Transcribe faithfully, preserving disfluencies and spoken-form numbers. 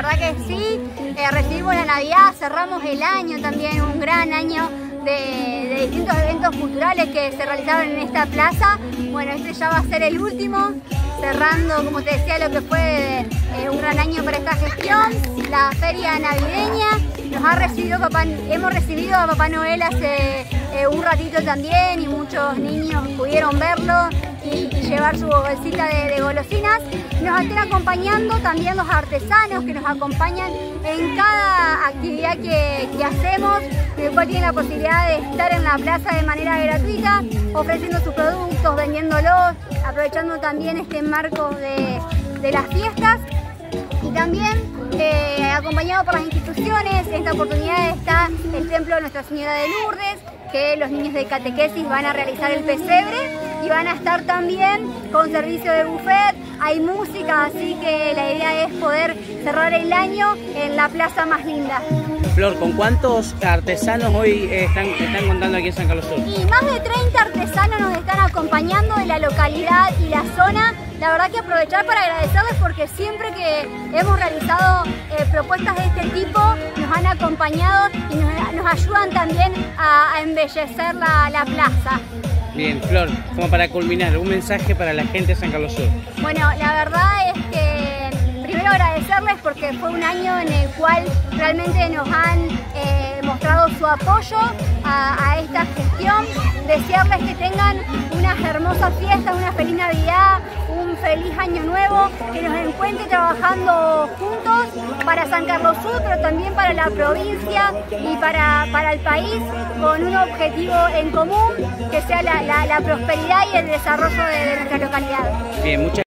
verdad que sí, eh, recibimos la Navidad, cerramos el año también, un gran año de, de distintos eventos culturales que se realizaron en esta plaza. Bueno, este ya va a ser el último, cerrando, como te decía, lo que fue eh, un gran año para esta gestión, la feria navideña. Nos ha recibido papá, hemos recibido a Papá Noel hace eh, un ratito también y muchos niños pudieron verlo y, y llevar su bolsita de, de golosinas. Nos están acompañando también los artesanos que nos acompañan en cada actividad que, que hacemos, el cual tienen la posibilidad de estar en la plaza de manera gratuita, ofreciendo sus productos, vendiéndolos, aprovechando también este marco de, de las fiestas. Y también eh, acompañado por las instituciones, en esta oportunidad está el Templo de Nuestra Señora de Lourdes, que los niños de catequesis van a realizar el pesebre y van a estar también con servicio de buffet, hay música, así que la idea es poder cerrar el año en la plaza más linda. Flor, ¿con cuántos artesanos hoy eh, están, están contando aquí en San Carlos Sur? Y más de treinta artesanos nos están acompañando de la localidad y la zona. La verdad que aprovechar para agradecerles porque siempre que hemos realizado eh, propuestas de este tipo nos han acompañado y nos, nos ayudan también a, a embellecer la, la plaza. Bien, Flor, como para culminar, un mensaje para la gente de San Carlos Sur. Bueno, la verdad es que primero agradecerles porque fue un año en el cual realmente nos han eh, mostrado su apoyo a, a esta gestión. Desearles que tengan unas hermosas fiestas, una feliz Navidad, un feliz año nuevo, que nos encuentre trabajando juntos para San Carlos Sur, pero también para la provincia y para, para el país, con un objetivo en común, que sea la, la, la prosperidad y el desarrollo de, de nuestra localidad. Bien, muchas